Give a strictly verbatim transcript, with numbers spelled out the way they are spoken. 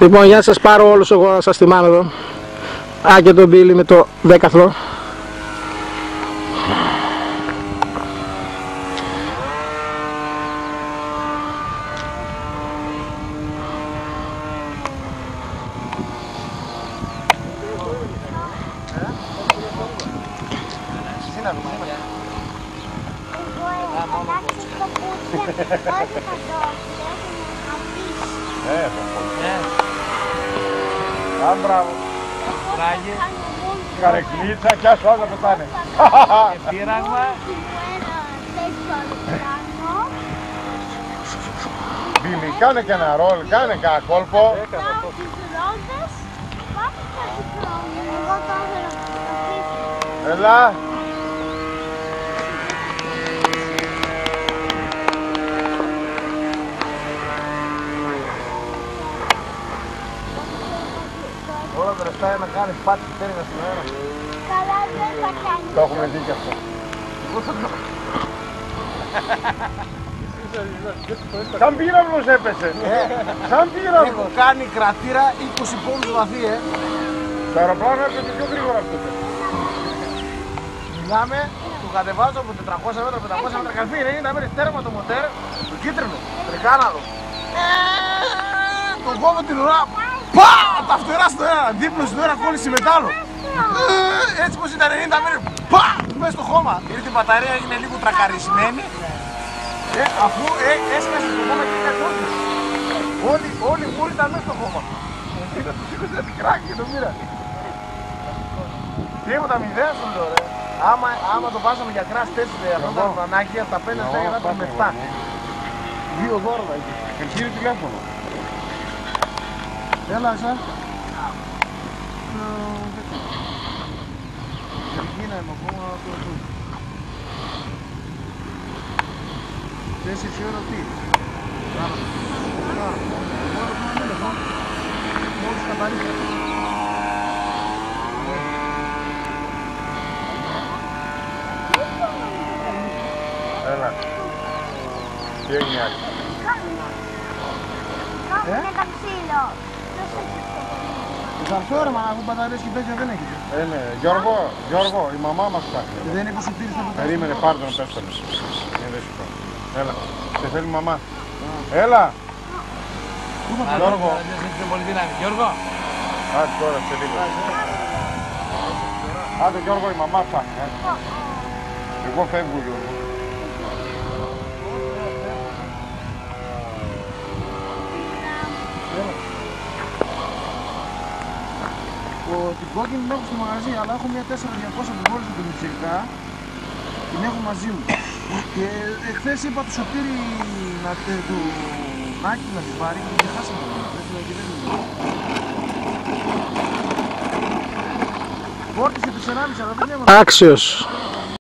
Λοιπόν, για να σας πάρω όλους εγώ να σας θυμάμαι εδώ. Α, και τον Μπίλι με το δέκαθλο. Α, μπράβο. Ράγε. Καρεκλίτσα κι ας όλα πετάνε. Και πείραγμα. Μπίλι, κάνε και ένα ρόλ, κάνε και ένα κόλπο. Έλα. Όλα τα λεφτά να κάνεις πάτη και τέριγα στην αέρα. Καλά δεν θα κάνει. Το έχουμε δει και αυτό. Σαν πύραυλος έπεσε. Σαν πύραυλος. Έχω κάνει κρατήρα είκοσι πόντους βαθύ, ε. Το αεροπλάνο έπεσε πιο γρήγορα αυτό. Μιλάμε, το κατεβάζω από τετρακόσια μέτρα, πεντακόσια μέτρα καλφή, είναι να μένει τέρμα το μοτέρ, το κίτρινο, τρικάναλο. Το κόβω την ουρά, πα! Τα φτερά στο ένα, δίπλο στην ώρα κόλληση μετάλλο. Έτσι πως ήταν ενενήντα μέτρα, πα! Μέσα στο χώμα. Ήρθε η μπαταρία, έγινε λίγο τρακαρισμένη. Ε, αφού ε, έσκασε στο χώμα και έκανε όλοι. Όλοι, όλοι οι μούροι ήταν μέσα στο χώμα. Είδα το σήκωσε ένα κράκι και το πήρα. Τίποτα μηδέν σου λέω ρε. Άμα, άμα το βάζαμε για κράς τέσσερα αυτό τα αεροπλανάκια, τα πέντε θα έγραφα με επτά. Δύο δώρα θα είχε. Και πήρε τηλέφωνο. Έλα εσά. Εκείνα είμαι ακόμα το δω. Τέσσερις ώρα τι. Μόλις καθαρίστηκε. Έλα. Τι έγινε άλλη. Κάνε τα ξύλο. Θα έρθω ρε μα, αφού μπαταρίες και τέτοια δεν έχετε. Ε, ναι. Γιώργο, Γιώργο, η μαμά μας ψάχνει. Δεν είπε σου πήρες το ποτέ. Περίμενε, πάρ' τον, πες τον. Ε, δεν σου πω. Έλα. Σε θέλει η μαμά. Έλα. Γιώργο. Γιώργο. Άντε τώρα, σε λίγο. Άντε Γιώργο, η μαμά ψάχνει. Ε. Εγώ φεύγω Γιώργο. Την κόκκινη την έχω στο μαγαζί, αλλά έχω μια τέσσερα διακόσια που βόλεσα την Μητσιρικά. Την έχω μαζί μου. Και εχθές είπα του Σωτήρη να του Νάκη να την πάρει και την χάσαμε. Φόρτισε τις ενάμιση, αλλά δεν έμαθα. Άξιος.